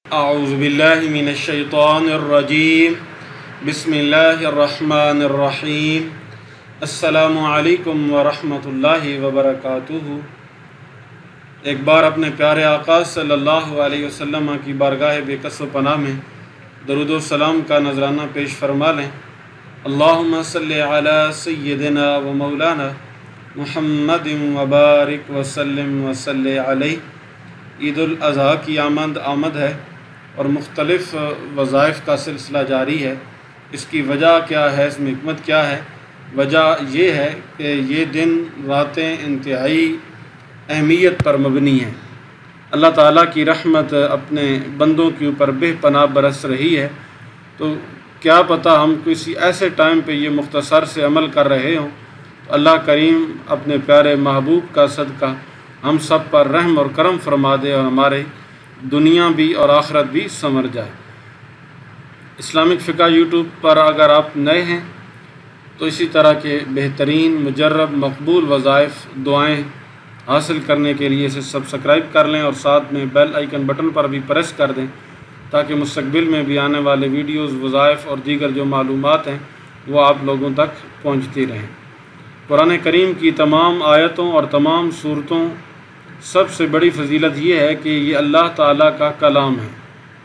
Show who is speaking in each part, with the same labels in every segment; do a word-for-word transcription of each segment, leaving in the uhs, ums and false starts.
Speaker 1: اعوذ باللہ من الشیطان الرجیم بسم اللہ الرحمن الرحیم السلام علیکم ورحمۃ اللہ وبرکاتہ۔ ایک بار اپنے پیارے آقا صلی اللہ علیہ وسلم کی بارگاہ بے کس و پناہ میں درود و سلام کا نذرانہ پیش فرما لیں۔ اللہم صلی علی سیدنا و مولانا محمد وبارک وسلم وصلی علیہ۔ عید الاضحیٰ کی آمد آمد ہے اور مختلف وظائف کا سلسلہ جاری ہے۔ اس کی وجہ کیا ہے، اس میں حکمت کیا ہے؟ وجہ یہ ہے کہ یہ دن راتیں انتہائی اہمیت پر مبنی ہیں۔ اللہ تعالیٰ کی رحمت اپنے بندوں کے اوپر بے پناہ برس رہی ہے، تو کیا پتہ ہم کسی ایسے ٹائم پہ یہ مختصر سے عمل کر رہے ہوں، تو اللہ کریم اپنے پیارے محبوب کا صدقہ ہم سب پر رحم اور کرم فرما دے اور ہمارے دنیا بھی اور آخرت بھی سنور جائے۔ اسلامک فقہ یوٹیوب پر اگر آپ نئے ہیں تو اسی طرح کے بہترین مجرب مقبول وظائف دعائیں حاصل کرنے کے لیے اسے سبسکرائب کر لیں اور ساتھ میں بیل آئیکن بٹن پر بھی پریس کر دیں تاکہ مستقبل میں بھی آنے والے ویڈیوز، وظائف اور دیگر جو معلومات ہیں وہ آپ لوگوں تک پہنچتی رہیں۔ قرآن کریم کی تمام آیتوں اور تمام صورتوں سب سے بڑی فضیلت یہ ہے کہ یہ اللہ تعالیٰ کا کلام ہے۔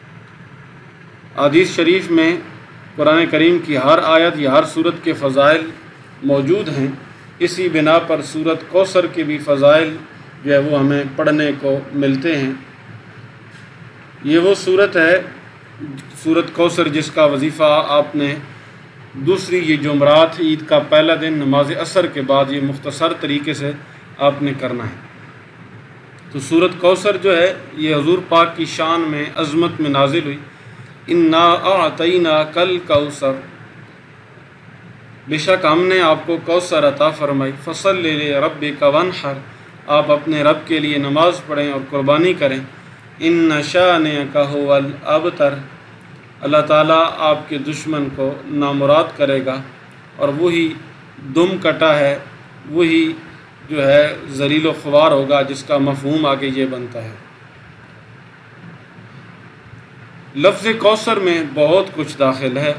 Speaker 1: حدیث شریف میں قرآن کریم کی ہر آیت یا ہر صورت کے فضائل موجود ہیں۔ اسی بنا پر سورۃ کوثر کے بھی فضائل جو ہے وہ ہمیں پڑھنے کو ملتے ہیں۔ یہ وہ صورت ہے سورۃ کوثر جس کا وظیفہ آپ نے دوسری یہ جمعرات عید کا پہلا دن نماز عصر کے بعد یہ مختصر طریقے سے آپ نے کرنا ہے۔ تو سورۃ کوثر جو ہے یہ حضور پاک کی شان میں عظمت میں نازل ہوئی۔ انا اعطیناک الکوثر، بے شک ہم نے آپ کو کوثر عطا فرمائی۔ فصلی لربک وانحر، آپ اپنے رب کے لیے نماز پڑھیں اور قربانی کریں۔ ان شانئک ھو الابتر، اللہ تعالیٰ آپ کے دشمن کو نامراد کرے گا اور وہی دم کٹا ہے، وہی جو ہے ذلیل و خوار ہوگا، جس کا مفہوم آگے یہ بنتا ہے۔ لفظ کوثر میں بہت کچھ داخل ہے،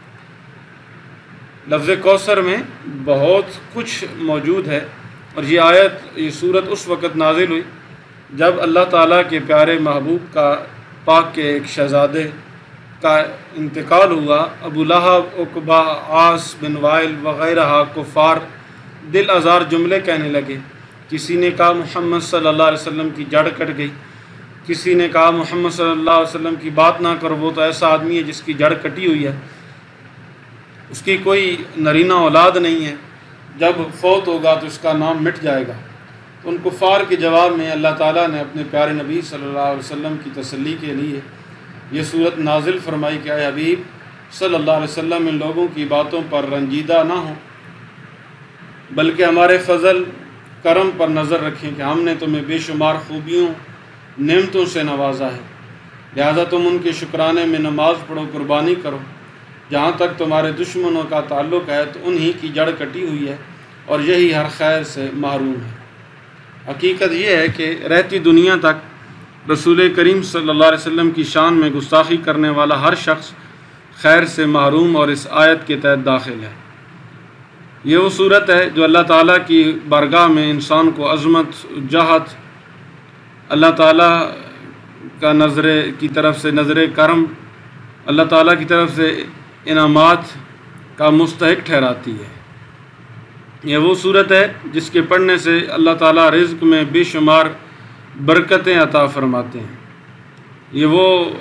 Speaker 1: لفظ کوثر میں بہت کچھ موجود ہے، اور یہ آیت یہ صورت اس وقت نازل ہوئی جب اللہ تعالیٰ کے پیارے محبوب کا پاک کے ایک شہزادے کا انتقال ہوا۔ ابو لہب، عقبہ، عاص بن وائل وغیرہ کفار دل آزار جملے کہنے لگے۔ کسی نے کہا محمد صلی اللہ علیہ وسلم کی جڑ کٹ گئی، کسی نے کہا محمد صلی اللہ علیہ وسلم کی بات نہ کرو، وہ تو ایسا آدمی ہے جس کی جڑ کٹی ہوئی ہے، اس کی کوئی نرینہ اولاد نہیں ہے، جب فوت ہوگا تو اس کا نام مٹ جائے گا۔ تو ان کفار کے جواب میں اللہ تعالیٰ نے اپنے پیارے نبی صلی اللہ علیہ وسلم کی تسلی کے لیے یہ صورت نازل فرمائی کہ اے حبیب صلی اللہ علیہ وسلم ان لوگوں کی باتوں پر رنجیدہ نہ ہوں، بلکہ ہمارے فضل کرم پر نظر رکھیں کہ ہم نے تمہیں بے شمار خوبیوں نعمتوں سے نوازا ہے، لہذا تم ان کے شکرانے میں نماز پڑھو، قربانی کرو۔ جہاں تک تمہارے دشمنوں کا تعلق ہے تو انہی کی جڑ کٹی ہوئی ہے اور یہی ہر خیر سے محروم ہے۔ حقیقت یہ ہے کہ رہتی دنیا تک رسول کریم صلی اللہ علیہ وسلم کی شان میں گستاخی کرنے والا ہر شخص خیر سے محروم اور اس آیت کے تحت داخل ہے۔ یہ وہ صورت ہے جو اللہ تعالیٰ کی بارگاہ میں انسان کو عظمت، جہت، اللہ تعالیٰ کا نظر کی طرف سے نظر کرم، اللہ تعالیٰ کی طرف سے انعامات کا مستحق ٹھہراتی ہے۔ یہ وہ صورت ہے جس کے پڑھنے سے اللہ تعالیٰ رزق میں بے شمار برکتیں عطا فرماتے ہیں۔ یہ وہ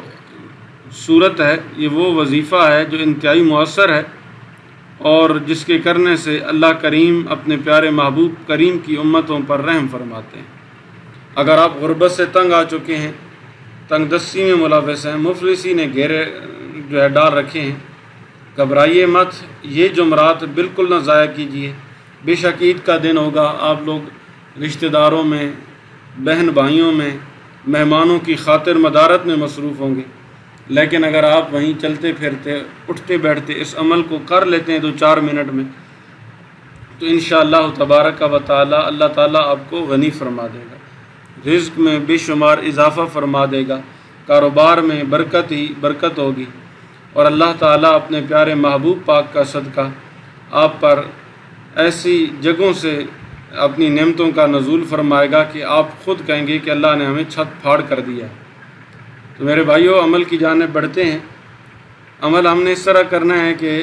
Speaker 1: صورت ہے، یہ وہ وظیفہ ہے جو انتہائی مؤثر ہے اور جس کے کرنے سے اللہ کریم اپنے پیارے محبوب کریم کی امتوں پر رحم فرماتے ہیں۔ اگر آپ غربت سے تنگ آ چکے ہیں، تنگ دستی میں ملوث ہیں، مفلسی نے گھیرے جو ہے ڈال رکھے ہیں، گھبرائیے مت، یہ جمعرات بالکل نہ ضائع کیجیے۔ بے شک عید کا دن ہوگا، آپ لوگ رشتہ داروں میں، بہن بھائیوں میں، مہمانوں کی خاطر مدارت میں مصروف ہوں گے، لیکن اگر آپ وہیں چلتے پھرتے، اٹھتے بیٹھتے اس عمل کو کر لیتے ہیں دو چار منٹ میں، تو انشاءاللہ تبارک و تعالی اللہ تعالیٰ آپ کو غنی فرما دے گا، رزق میں بے شمار اضافہ فرما دے گا، کاروبار میں برکت ہی برکت ہوگی، اور اللہ تعالیٰ اپنے پیارے محبوب پاک کا صدقہ آپ پر ایسی جگہوں سے اپنی نعمتوں کا نزول فرمائے گا کہ آپ خود کہیں گے کہ اللہ نے ہمیں چھت پھاڑ کر دیا۔ تو میرے بھائیوں، عمل کی جانب بڑھتے ہیں۔ عمل ہم نے اس طرح کرنا ہے کہ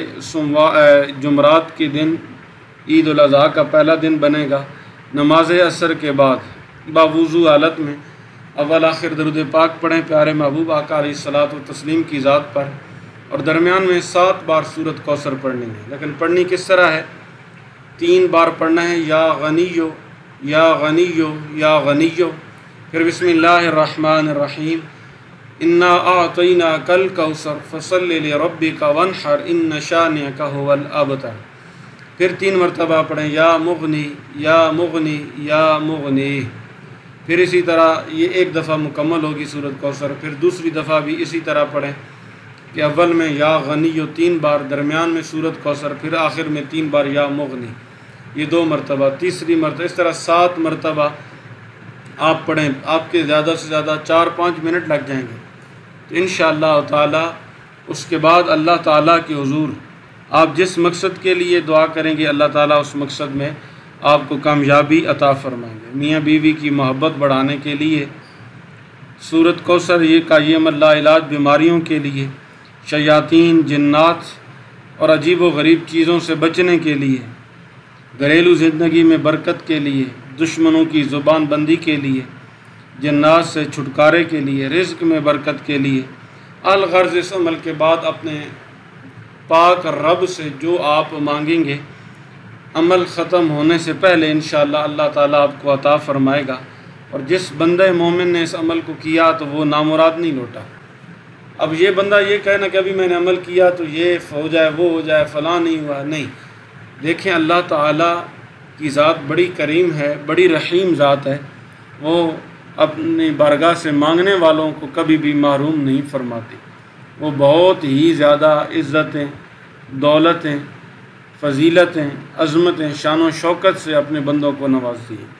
Speaker 1: جمعرات کے دن عید الاضحیٰ کا پہلا دن بنے گا، نماز عصر کے بعد باوضو حالت میں اول آخر درود پاک پڑھیں پیارے محبوب آقا علیہ الصلاۃ و تسلیم کی ذات پر، اور درمیان میں سات بار سورت کوثر پڑھنی ہے۔ لیکن پڑھنی کس طرح ہے؟ تین بار پڑھنا ہے، یا غنیو یا غنیو یا غنیو، پھر بسم اللہ الرحمن الرحیم، انا اعطیناک الکوثر فصلی لربک وانحر ان شانئک ھو الابتر، پھر تین مرتبہ پڑھیں یا مغنی یا مغنی یا مغنی، پھر اسی طرح یہ ایک دفعہ مکمل ہوگی سورت کوثر، پھر دوسری دفعہ بھی اسی طرح پڑھیں کہ اول میں یا غنیو تین بار، درمیان میں سورت کوثر، پھر آخر میں تین بار یا مغنی، یہ دو مرتبہ، تیسری مرتبہ، اس طرح سات مرتبہ آپ پڑھیں۔ آپ کے زیادہ سے زیادہ چار پانچ منٹ لگ جائیں گے، تو انشاءاللہ تعالی اس کے بعد اللہ تعالیٰ کے حضور آپ جس مقصد کے لیے دعا کریں گے اللہ تعالیٰ اس مقصد میں آپ کو کامیابی عطا فرمائیں گے۔ میاں بیوی کی محبت بڑھانے کے لیے سورت کوثر یہ کا یہ عمل لا علاج بیماریوں کے لیے، شیاطین، جنات اور عجیب و غریب چیزوں سے بچنے کے لیے، گھریلو زندگی میں برکت کے لیے، دشمنوں کی زبان بندی کے لیے، جنات سے چھٹکارے کے لیے، رزق میں برکت کے لیے، الغرض اس عمل کے بعد اپنے پاک رب سے جو آپ مانگیں گے عمل ختم ہونے سے پہلے انشاءاللہ اللہ تعالیٰ آپ کو عطا فرمائے گا۔ اور جس بندہ مومن نے اس عمل کو کیا تو وہ نامراد نہیں لوٹا۔ اب یہ بندہ یہ کہنا کہ ابھی میں نے عمل کیا تو یہ ہو جائے وہ ہو جائے فلاں نہیں ہوا، نہیں۔ دیکھیں اللہ تعالیٰ کی ذات بڑی کریم ہے، بڑی رحیم ذات ہے، وہ اپنی بارگاہ سے مانگنے والوں کو کبھی بھی محروم نہیں فرماتی۔ وہ بہت ہی زیادہ عزتیں، دولتیں، فضیلتیں، عظمتیں، شان و شوکت سے اپنے بندوں کو نوازتی ہے۔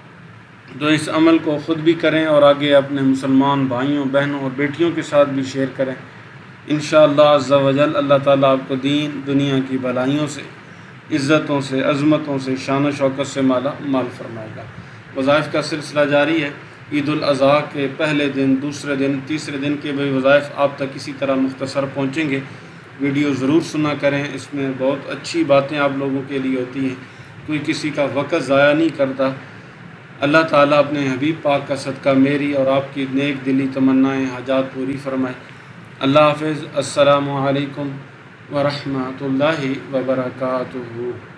Speaker 1: تو اس عمل کو خود بھی کریں اور آگے اپنے مسلمان بھائیوں، بہنوں اور بیٹیوں کے ساتھ بھی شیئر کریں۔ انشاءاللہ عز و جل اللہ تعالیٰ آپ کو دین دنیا کی بھلائیوں سے، عزتوں سے، عظمتوں سے، شان و شوکت سے مالا مال فرمائے گا۔ وظائف کا سلسلہ جاری ہے۔ عید الاضحیٰ کے پہلے دن، دوسرے دن، تیسرے دن کے بھی وظائف آپ تک اسی طرح مختصر پہنچیں گے۔ ویڈیو ضرور سنا کریں، اس میں بہت اچھی باتیں آپ لوگوں کے لیے ہوتی ہیں، کوئی کسی کا وقت ضائع نہیں کرتا۔ اللہ تعالیٰ اپنے حبیب پاک کا صدقہ میری اور آپ کی نیک دلی تمنائیں، حاجات پوری فرمائے۔ اللہ حافظ۔ السلام علیکم ورحمۃ اللہ وبرکاتہ۔